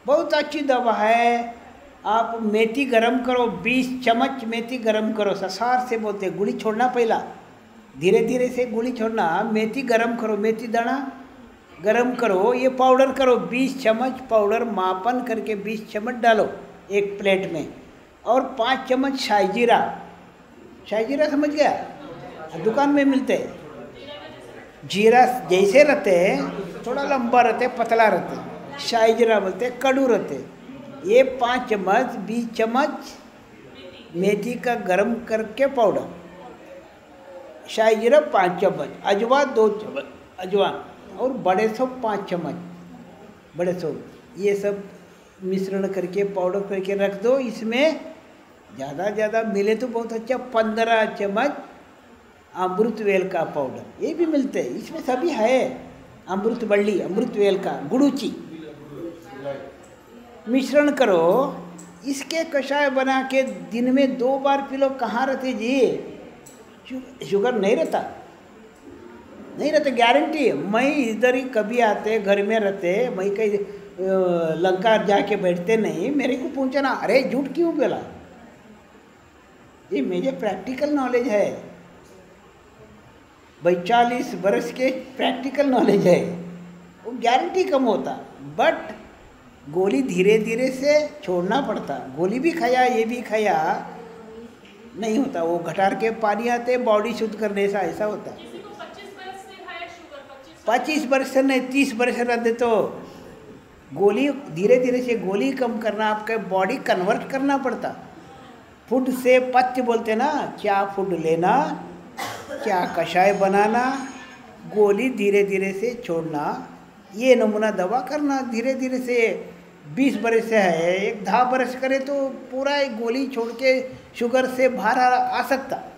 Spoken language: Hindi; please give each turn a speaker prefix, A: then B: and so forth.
A: बहुत अच्छी दवा है। आप मेथी गरम करो, 20 चम्मच मेथी गरम करो, ससार से बोलते, गुली छोड़ना पहला, धीरे धीरे से गुली छोड़ना। मेथी गरम करो, मेथी दाना गरम करो, ये पाउडर करो, 20 चम्मच पाउडर मापन करके 20 चम्मच डालो एक प्लेट में। और 5 चम्मच शाही जीरा, शाही जीरा समझ गया, दुकान में मिलते हैं। जीरा जैसे रहते हैं, थोड़ा लंबा रहते, पतला रहते, शाही जीरा बोलते, कड़ू रहते। ये 5 चम्मच, 20 चम्मच मेथी का गरम करके पाउडर, शाही जीरा 5 चम्मच, अजवा 2 चम्मच अजवान, और बड़े सौंफ 5 चम्मच बड़े सौंफ, ये सब मिश्रण करके पाउडर करके रख दो। इसमें ज़्यादा मिले तो बहुत अच्छा 15 चम्मच अमृत वेल का पाउडर, ये भी मिलते हैं, इसमें सभी है। अमृत बल्ली, अमृत वेल का, गुड़ूची, मिश्रण करो। इसके कषाय बना के दिन में 2 बार पी लो। कहाँ रहते जी? शुगर नहीं रहता, नहीं रहते, गारंटी है। मैं इधर ही कभी आते, घर में रहते, मैं कहीं लंका जाके बैठते नहीं, मेरे को पूछना, अरे झूठ क्यों बोला? ये मुझे प्रैक्टिकल नॉलेज है भाई, 40 बरस के प्रैक्टिकल नॉलेज है। वो गारंटी कम होता, बट गोली धीरे धीरे से छोड़ना पड़ता। गोली भी खाया, ये भी खाया, नहीं होता। वो घटार के पानी आते बॉडी शुद्ध करने से ऐसा होता। 25 बरस से नहीं, 30 बरस रहते तो गोली धीरे धीरे से गोली कम करना, आपके बॉडी कन्वर्ट करना पड़ता। फूड से पथ्य बोलते ना, क्या फूड लेना, क्या कषाय बनाना, गोली धीरे धीरे से छोड़ना, ये नमूना दवा करना धीरे धीरे से। 20 बरस से है, एक 10 बरस करे तो पूरा एक गोली छोड़ के शुगर से बाहर आ सकता।